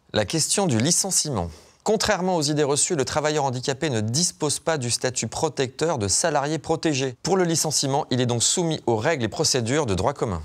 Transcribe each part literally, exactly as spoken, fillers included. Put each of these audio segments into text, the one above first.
La question du licenciement. Contrairement aux idées reçues, le travailleur handicapé ne dispose pas du statut protecteur de salarié protégé. Pour le licenciement, il est donc soumis aux règles et procédures de droit commun.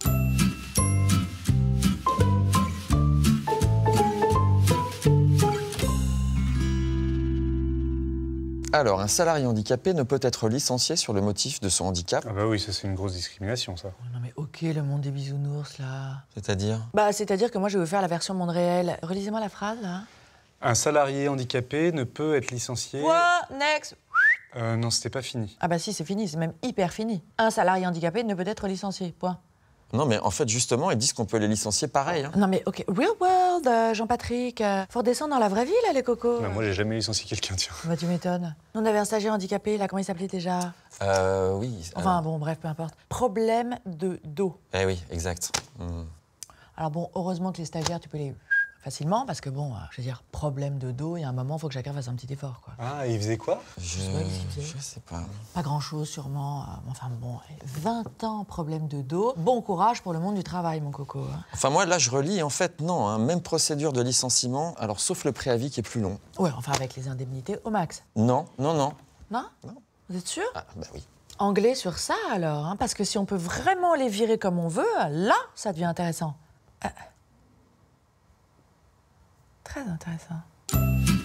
Alors, un salarié handicapé ne peut être licencié sur le motif de son handicap. Ah bah oui, ça c'est une grosse discrimination, ça. Non mais ok, le monde des bisounours, là. C'est-à-dire? Bah, c'est-à-dire que moi, je vais vous faire la version monde réel. Relisez-moi la phrase, là. Un salarié handicapé ne peut être licencié... Quoi? Next. Euh, non, c'était pas fini. Ah bah si, c'est fini, c'est même hyper fini. Un salarié handicapé ne peut être licencié, point. Non, mais en fait, justement, ils disent qu'on peut les licencier pareil. Hein. Non mais ok, real world, euh, Jean-Patrick. Euh, faut redescendre dans la vraie vie, là, les cocos. Non, moi j'ai jamais licencié quelqu'un, tiens. Bah tu m'étonnes. On avait un stagiaire handicapé, là, comment il s'appelait déjà? Euh, oui. Enfin alors... bon, bref, peu importe. Problème de dos. Eh oui, exact. Mmh. Alors bon, heureusement que les stagiaires, tu peux les... facilement, parce que bon, euh, je veux dire, problème de dos, il y a un moment, il faut que chacun fasse un petit effort, quoi. Ah, il faisait quoi? Je... sais pas qu'est-ce qu'il faisait. je sais pas. Pas grand-chose, sûrement. euh, Enfin bon, vingt ans, problème de dos. Bon courage pour le monde du travail, mon coco. Hein. Enfin, moi, là, je relis, en fait, non. Hein, même procédure de licenciement, alors sauf le préavis qui est plus long. Ouais, enfin avec les indemnités au max. Non, non, non. Non? Non. Vous êtes sûr? Ah, bah oui. Anglais sur ça, alors, hein, parce que si on peut vraiment les virer comme on veut, là, ça devient intéressant. Euh, Très intéressant.